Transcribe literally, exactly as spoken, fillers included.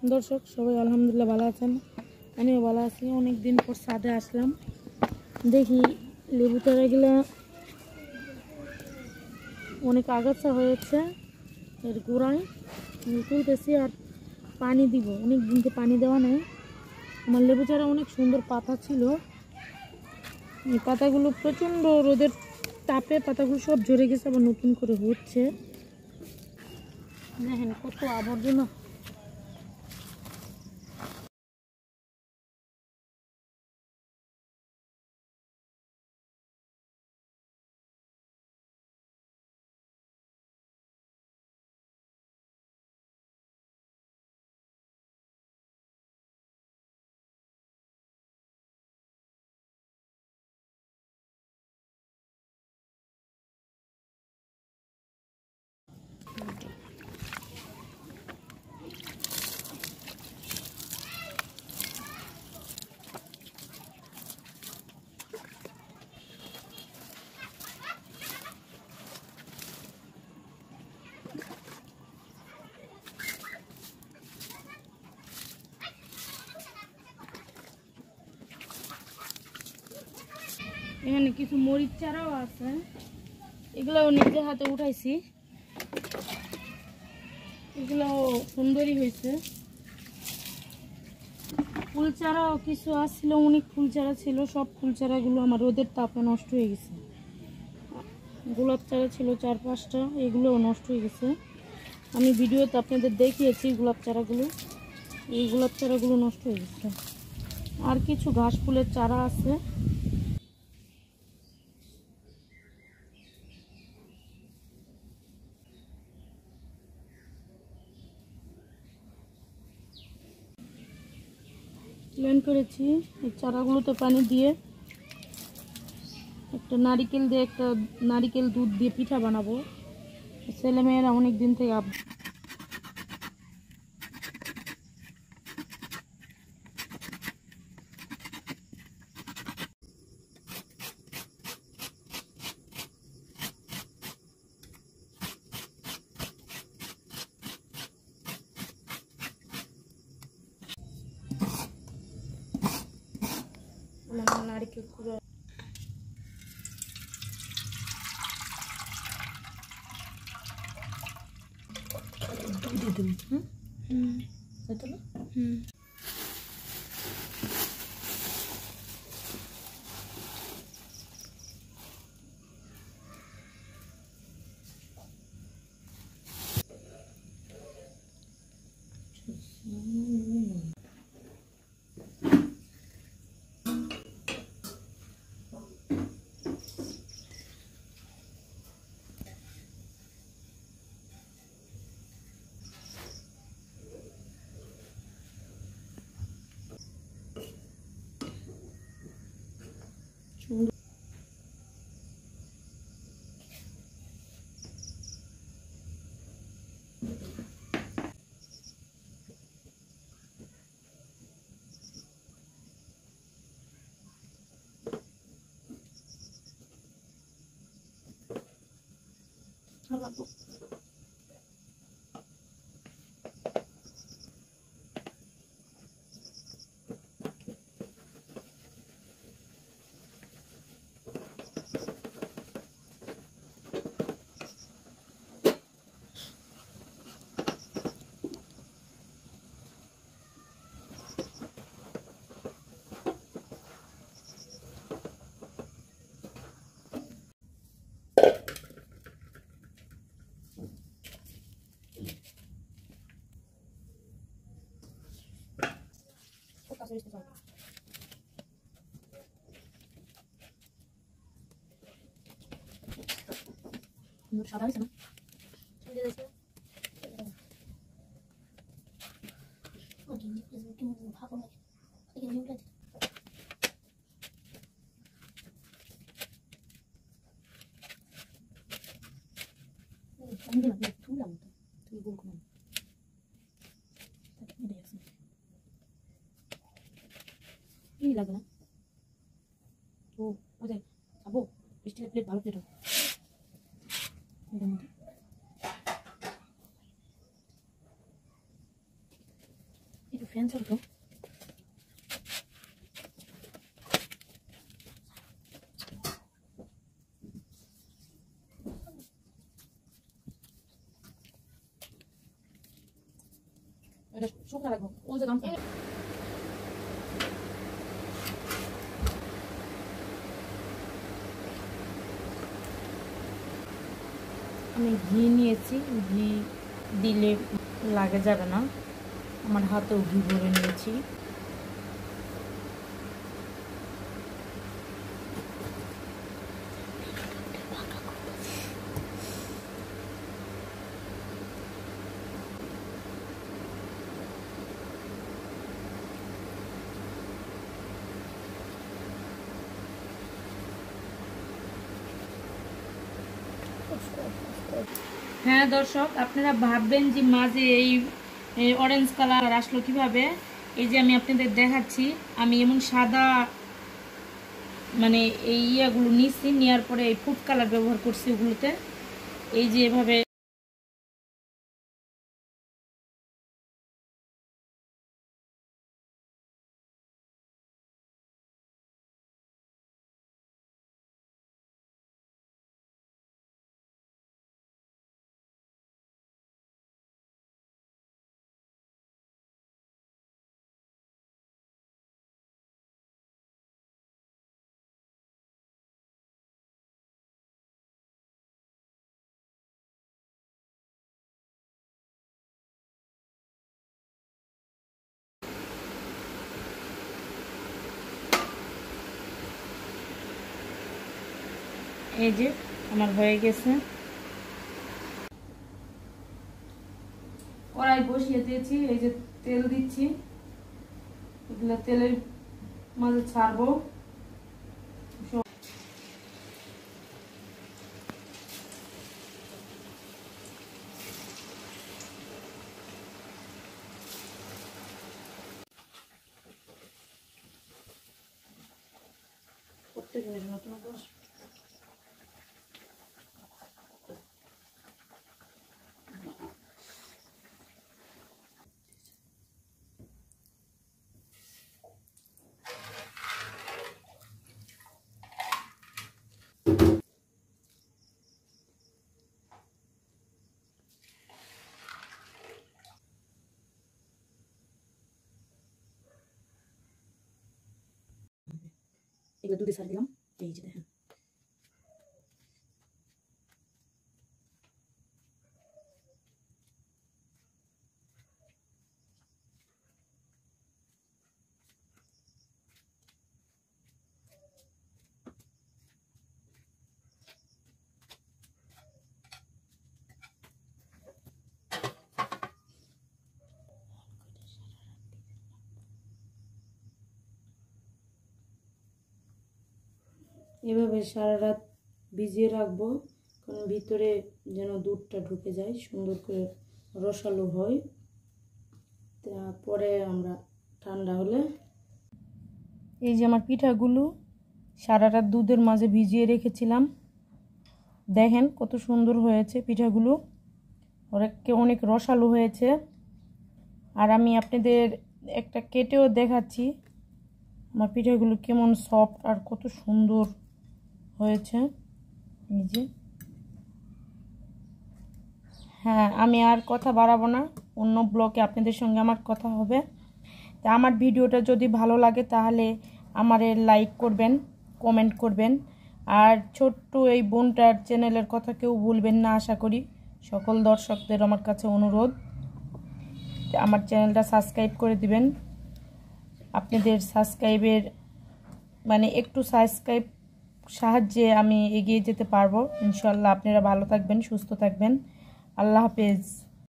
দর্শক সবাই আলহামদুলিল্লাহ ভালো আছেন, আমিও ভালো আছি। অনেক দিন পর ছাদে আসলাম, দেখি লেবু চারাগুলো অনেক আগাছা হয়েছে, এর গোড়ায় তুলতেছি আর পানি দিব। অনেক দিনকে পানি দেওয়া নেই। আমার লেবু চারা অনেক সুন্দর পাতা ছিল, এই পাতাগুলো প্রচণ্ড রোদের তাপে পাতাগুলো সব ঝরে গেছে, আবার নতুন করে হচ্ছে। দেখেন কত আবর্জনা। এখানে কিছু মরিচ চারাও আছে, এগুলোও নিজের হাতে উঠাইছি, এগুলো সুন্দরই হয়েছে। ফুল চারাও কিছু আসছিল, অনেক ফুল চারা ছিল, সব ফুল চারাগুলো আমার রোদের তাপে নষ্ট হয়ে গেছে। গোলাপ চারা ছিল চার পাঁচটা, এগুলোও নষ্ট হয়ে গেছে। আমি ভিডিওতে আপনাদের দেখিয়েছি গোলাপ চারাগুলো, এই গোলাপ চারাগুলো নষ্ট হয়ে গেছে। আর কিছু ঘাস ফুলের চারা আছে। প্ল্যান করেছি এই চারাগুলোতে পানি দিয়ে একটা নারিকেল দিয়ে একটা নারিকেল দুধ দিয়ে পিঠা বানাবো। ছেলেমেয়েরা অনেক দিন থেকে আব নারিকেল কুড়ো হুম হুম হুম সাদা হয়েছে না লাগবে না তো ওদের খাবো স্টিলের প্লেট, ভালো প্লেট হবে। ফ্যান চলতো এটা শুকনা রাখবো ওই যে গামছা আমি ঘি নিয়েছি ঘি দিলে লাগে যাবে না আমার হাতেও ঘি ভরে নিয়েছি হ্যাঁ দর্শক আপনারা ভাববেন যে মাঝে এই অরেঞ্জ কালার আসলো কিভাবে এই যে আমি আপনাদের দেখাচ্ছি আমি এমন সাদা মানে এই ইয়াগুলো নিচ্ছি নেওয়ার পরে এই ফুড কালার ব্যবহার করছি ওগুলোতে এই যে এভাবে এই যে আমার হয়ে গেছে কড়াই বসিয়ে দিয়েছি এই যে তেল দিচ্ছি এগুলো তেলের মাঝে ছাড়বো প্রত্যেক জিনিস নতুন এগুলো দুধে ছাড় দিলাম এই যে দেখেন এভাবে সারা রাত ভিজিয়ে রাখবো কারণ ভিতরে যেন দুধটা ঢুকে যায় সুন্দর করে রসালো হয় তারপরে আমরা ঠান্ডা হলে এই যে আমার পিঠাগুলো সারা রাত দুধের মাঝে ভিজিয়ে রেখেছিলাম দেখেন কত সুন্দর হয়েছে পিঠাগুলো অনেক অনেক রসালো হয়েছে আর আমি আপনাদের একটা কেটেও দেখাচ্ছি আমার পিঠাগুলো কেমন সফট আর কত সুন্দর হয়েছে এই যে হ্যাঁ আমি আর কথা বাড়াবো না অন্য ব্লগে আপনাদের সঙ্গে আমার কথা হবে তা আমার ভিডিওটা যদি ভালো লাগে তাহলে আমারে লাইক করবেন কমেন্ট করবেন আর ছোট্ট এই বোনটার চ্যানেলের কথা কেউ ভুলবেন না আশা করি সকল দর্শকদের আমার কাছে অনুরোধ আমার চ্যানেলটা সাবস্ক্রাইব করে দিবেন আপনাদের সাবস্ক্রাইবের মানে একটু সাবস্ক্রাইব সাহায্যে আমি এগিয়ে যেতে পারবো ইনশাআল্লাহ আপনারা ভালো থাকবেন সুস্থ থাকবেন আল্লাহ হাফেজ।